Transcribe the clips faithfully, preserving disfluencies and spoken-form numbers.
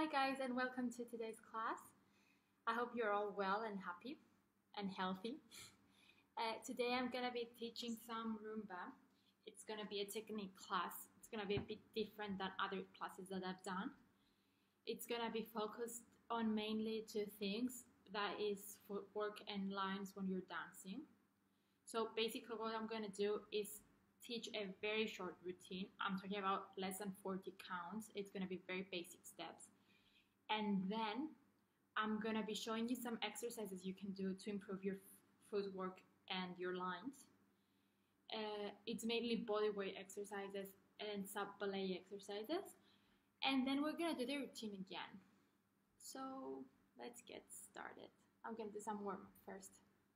Hi guys, and welcome to today's class. I hope you're all well and happy and healthy. Uh, today I'm gonna be teaching some Rumba. It's gonna be a technique class. It's gonna be a bit different than other classes that I've done. It's gonna be focused on mainly two things, that is footwork and lines when you're dancing. So basically what I'm gonna do is teach a very short routine. I'm talking about less than forty counts. It's gonna be very basic steps. And then I'm gonna be showing you some exercises you can do to improve your footwork and your lines. Uh, it's mainly body weight exercises and sub ballet exercises. And then we're gonna do the routine again. So let's get started. I'm gonna do some warm up first.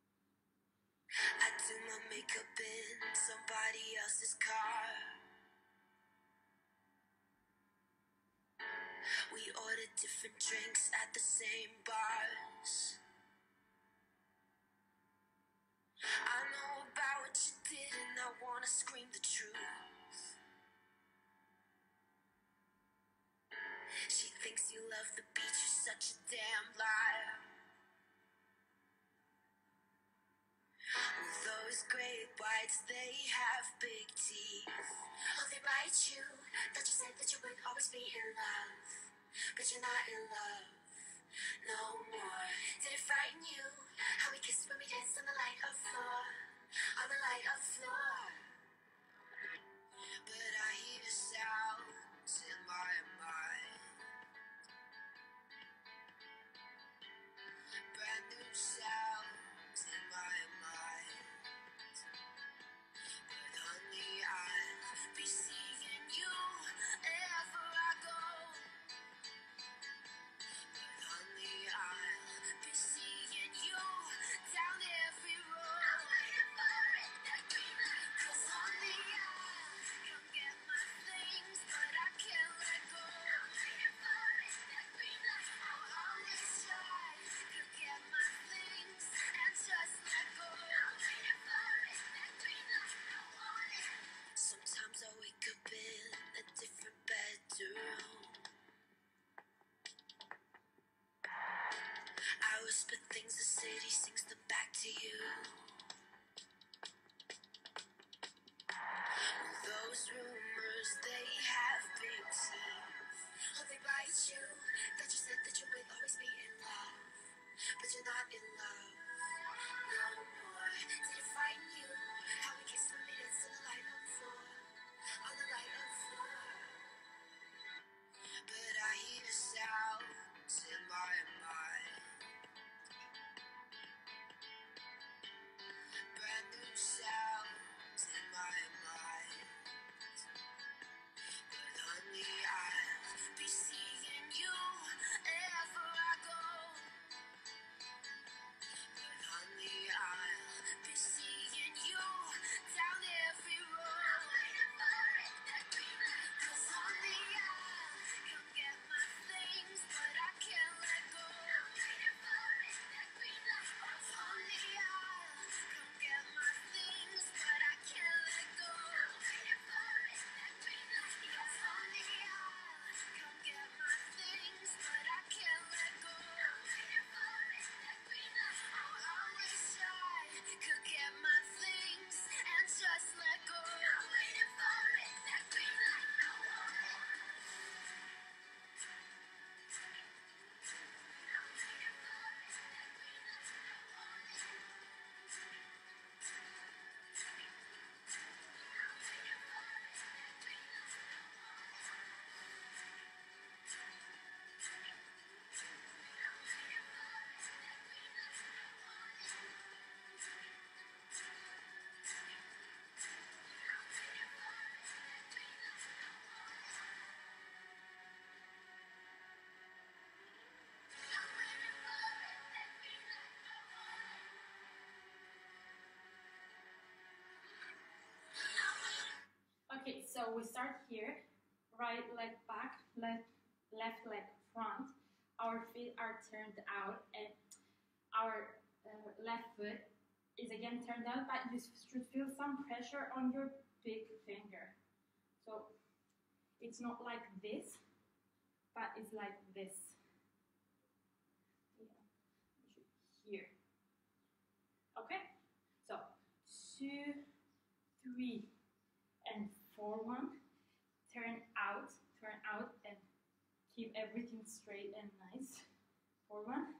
I do my makeup in somebody else's car. We ordered different drinks at the same bars. I know about what you did and I wanna scream the truth. She thinks you love the beach, you're such a damn liar. With those great whites, they have big teeth. Oh, they bite you. Thought you said that you would always be in love, but you're not in love no more. Did it frighten you how we kissed when we danced on the light of floor, on the light of floor? But I hear sounds in my mind, brand new sounds in my mind. But honey, I'll be seeing you wherever I go. But honey, I'll be seeing you down every road. I'm waiting for it, that green light. 'Cause honey, I'll come get my things, but I can't let go. I'm waiting for it, that green light. I'll always try to get my things and just let go. I'm waiting for it, that green light. I want it. Sometimes I wake up in a different bedroom. I whisper things the city sings them back to you. Those rumors, they have big teeth. Oh, they bite you. That you said that you would always be in love, but you're not in love no more. Did it frighten you how we kissed when we danced on the light of floor, on the light of floor? But I hear sounds in my mind, brand new sounds in my mind. But honey, I'll be seeing you wherever I go. But honey, I'll be seeing you down every road. I'm waiting for it, that green light. 'Cause honey, I'll come get my things, but I can't let go. I'm waiting for it, that green light. Oh, honey, I'll come get my things, but I can't let go. I'm waiting for it, that green light. Yes, honey, I'll come get my things, but I can't let go. I'm waiting for it, that green light. I'll always try to get my things and just let go. I'm waiting for it, that green light. I want it. I'm waiting for it, that green light. I want it. I'm waiting for it, that green light. I want it. I'm waiting for it, that green light. I want it. I'm waiting for it, that green light. I want it. I'm waiting for it, that green light. I want it. Okay, so we start here. Right leg back, left, left leg front. Our feet are turned out and our uh, left foot is again turned out, but you should feel some pressure on your big finger. So it's not like this, but is like this. Here. Okay? So two, three, and four, one. Turn out, turn out, and keep everything straight and nice. Four, one.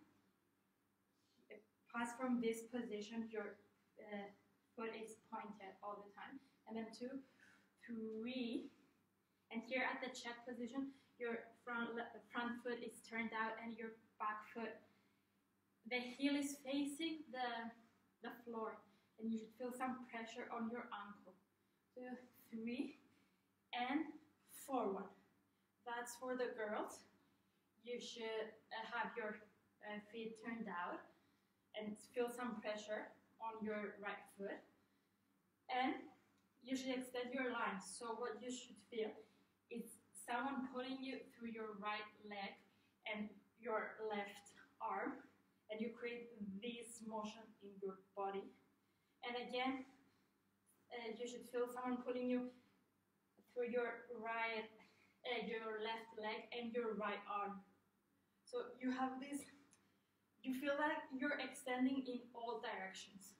Pass from this position, your uh, foot is pointed all the time. And then two, three. And here at the check position, your front, front foot is turned out and your back foot, the heel is facing the, the floor. And you should feel some pressure on your ankle. Two, three, and four, one. That's for the girls. You should uh, have your uh, feet turned out and feel some pressure on your right foot. And you should extend your lines. So what you should feel is someone pulling you through your right leg and your left arm, and you create this motion in your body. And again, uh, you should feel someone pulling you through your right, uh, your left leg and your right arm. So you have this, you feel like you're extending in all directions.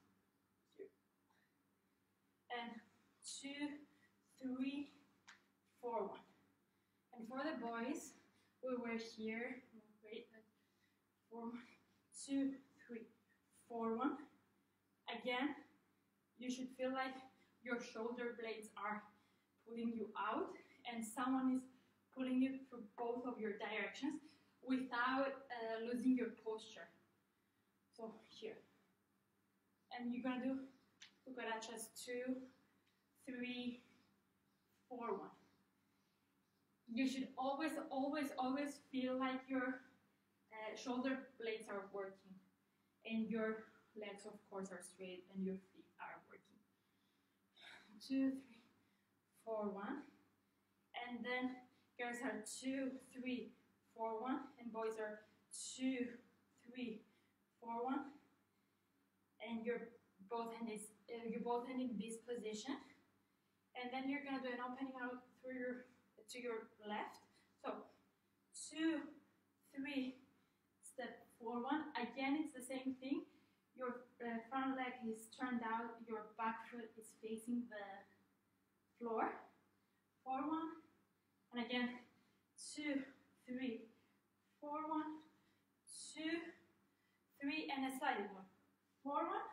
And two, three, four, one. And for the boys, we were here. Wait, four, one, two, three, four, one. Again, you should feel like your shoulder blades are pulling you out, and someone is pulling you through both of your directions without uh, losing your posture. So here. And you're gonna do cucarachas two, three, four, one. You should always, always, always feel like your uh, shoulder blades are working, and your legs, of course, are straight, and your feet are working. Two, three, four, one. And then girls are two, three, four, one, and boys are two, three, four, one. And your both hand is uh, you're both hand in this position, and then you're gonna do an opening out through your to your left. So two, three, step four, one. Again, it's the same thing. Your uh, front leg is turned out, your back foot is facing the floor. Four, one, and again, two, three, four, one, two, three, and a sliding one. Four, one,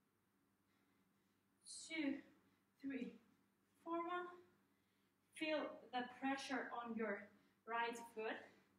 two, three, four, one. Feel the pressure on your right foot.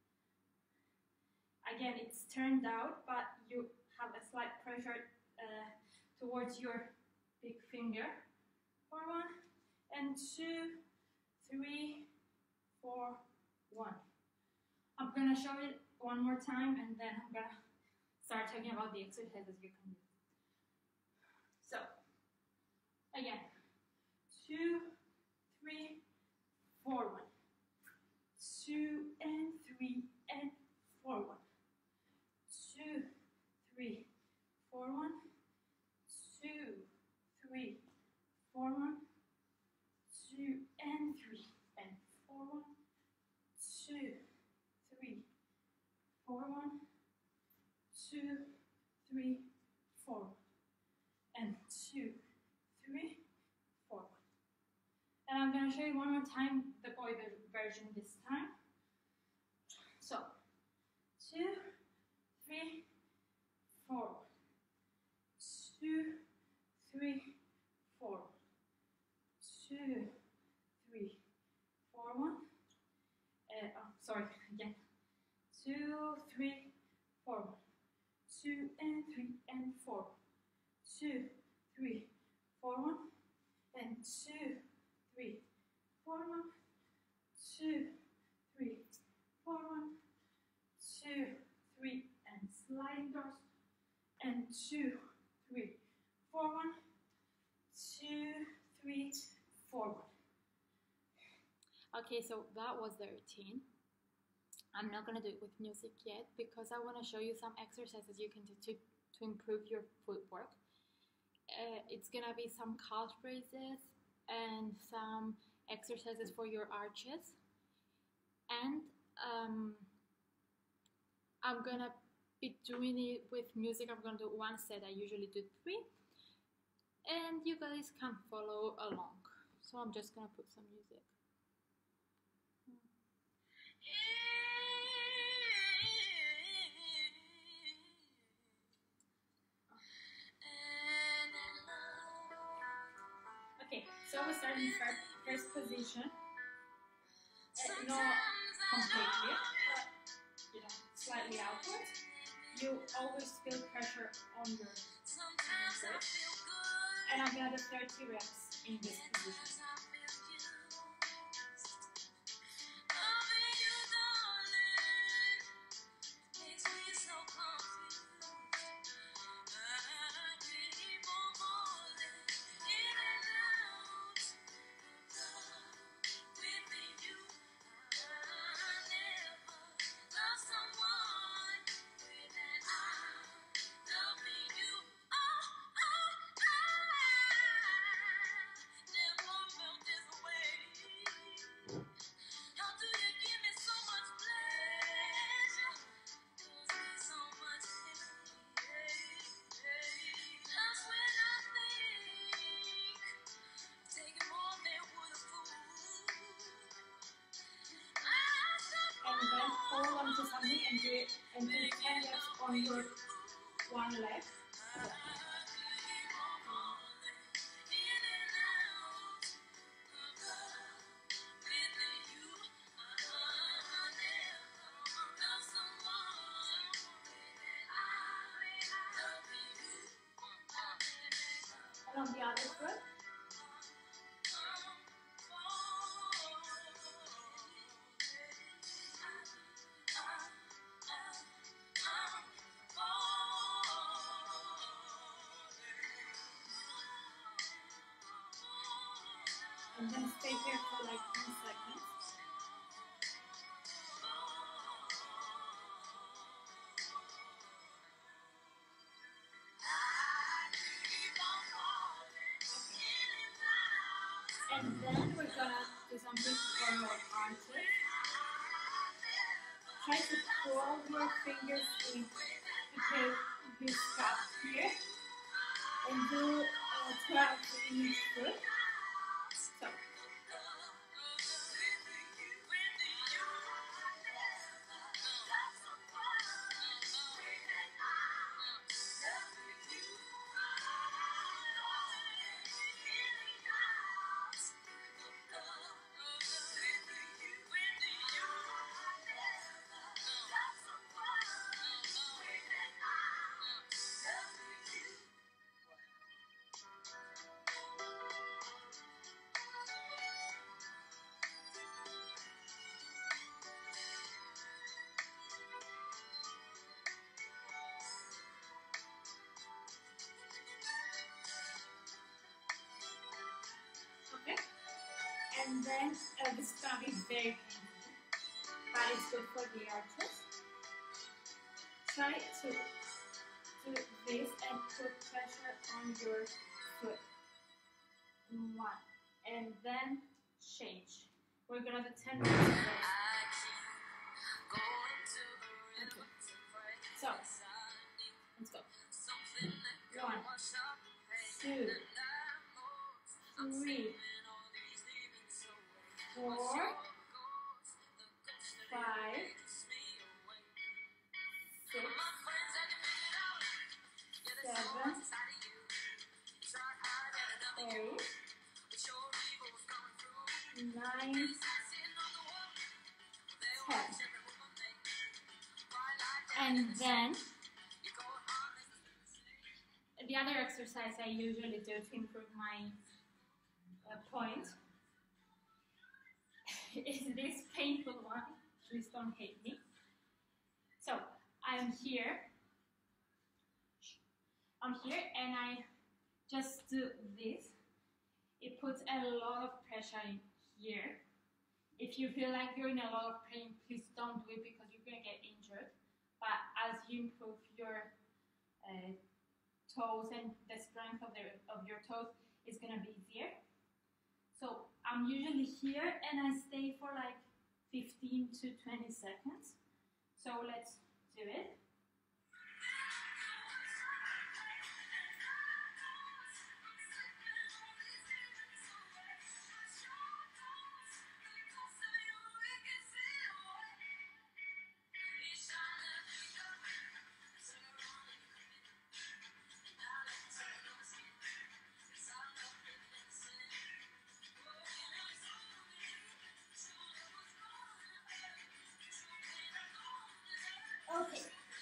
Again, it's turned out, but you have a slight pressure uh, towards your big finger. Four, one, and two, three, four, one. I'm gonna show it one more time, and then I'm gonna start talking about the exercises you can do. So, again, two, three, four, one. Two and three and four, one. Two, three, four, one. Two, three, four, one. Two and three and four, one. Two, three, four, one. Two, three, four, and two, three, four. And I'm going to show you one more time the boy version this time. So, two, three, four, two, three, four, two, three, four, one. Uh, oh, sorry, again. Two, three, four, one. Two and three and four. Two, three, four, one, and two, three, four, one, two, three, four, one, two, three, and sliding doors, and two, three, four, one, two, three, four, one. Okay, so that was the routine. I'm not gonna do it with music yet because I want to show you some exercises you can do to, to improve your footwork. Uh, it's gonna be some calf raises and some exercises for your arches, and um, I'm gonna be doing it with music. I'm gonna do one set. I usually do three, and you guys can follow along. So I'm just gonna put some music. Okay, so we start in first, first position. Uh, not completely, but you know, slightly outward. You always feel pressure on your foot. And I'm gonna do thirty reps in this position. And then hold on to something and do it and do ten reps on your one leg. So. And on the other foot. And then stay here for like ten seconds. Okay. And then we're gonna do something for your arm twist. Try to curl your fingers in between your scap here. And do uh, twelve in each foot. So. Okay, and then uh, this is gonna be very painful, but it's good for the artist. Try to do this and put pressure on your foot. One, and then change. We're gonna do ten reps of this. Okay. So, let's go. One, two, three, four, five, six, seven, eight, nine, ten. And then the other exercise I usually do to improve my uh, point is this painful one. Please don't hate me. So I'm here. I'm here and I just do this. It puts a lot of pressure in here. If you feel like you're in a lot of pain, please don't do it because you're gonna get injured. But as you improve your uh, toes and the strength of, the, of your toes, it's gonna be easier. So I'm usually here and I stay for like fifteen to twenty seconds. So let's do it. Okay.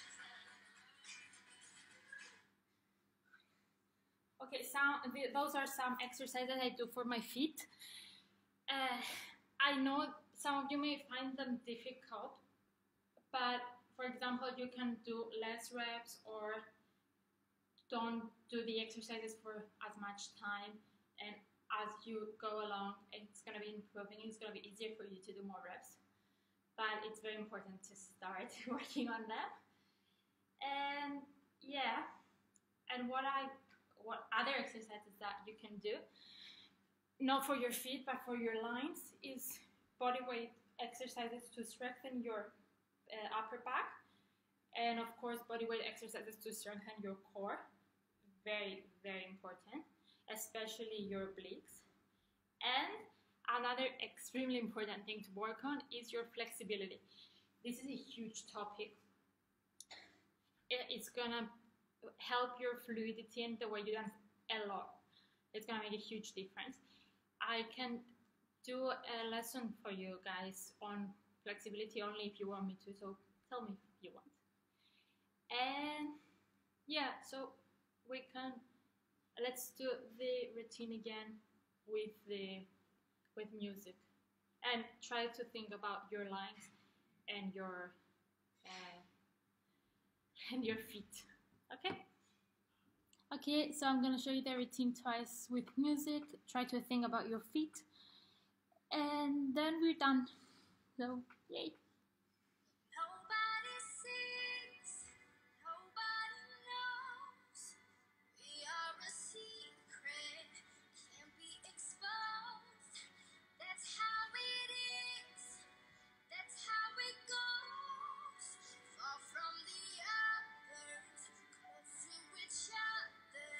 Okay, some, those are some exercises I do for my feet. Uh, I know some of you may find them difficult, but for example, you can do less reps or don't do the exercises for as much time, and as you go along, it's going to be improving. It's going to be easier for you to do more reps, but it's very important to start working on them. And yeah, and what I what other exercises that you can do, not for your feet but for your lines, is body weight exercises to strengthen your uh, upper back, and of course body weight exercises to strengthen your core. Very, very important, especially your obliques. And another extremely important thing to work on is your flexibility. This is a huge topic. It's gonna help your fluidity and the way you dance a lot. It's gonna make a huge difference. I can do a lesson for you guys on flexibility only if you want me to, so tell me if you want. And yeah, so we can, let's do the routine again with the with music, and try to think about your lines and your uh, and your feet. Okay. Okay, so I'm gonna show you the routine twice with music. Try to think about your feet, and then we're done. So yay. Nobody sees, nobody knows. We are a secret, can't be exposed. That's how it is, that's how it goes. Far from the others, close to each other.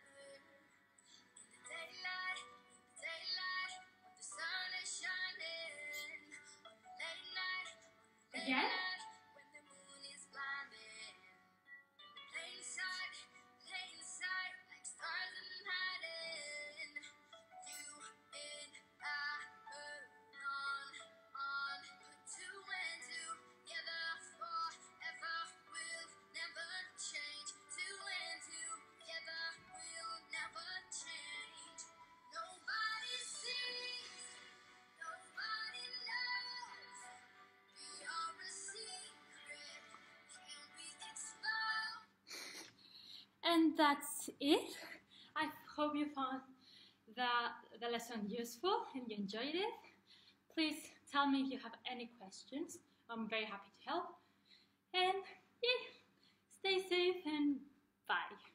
In the daylight, in the daylight, when the sun is shining. On the late night, on the late Again? night, when the moon is blinding. Plain sight, plain sight, like stars in hiding. You and I were on, on. Put two and two together forever. We'll never change. Two and two together. We'll never change. Nobody sees, nobody knows. We are a secret, can't be exposed. And that's it. I hope you found the, the lesson useful and you enjoyed it. Please tell me if you have any questions. I'm very happy to help. And yeah, stay safe and bye.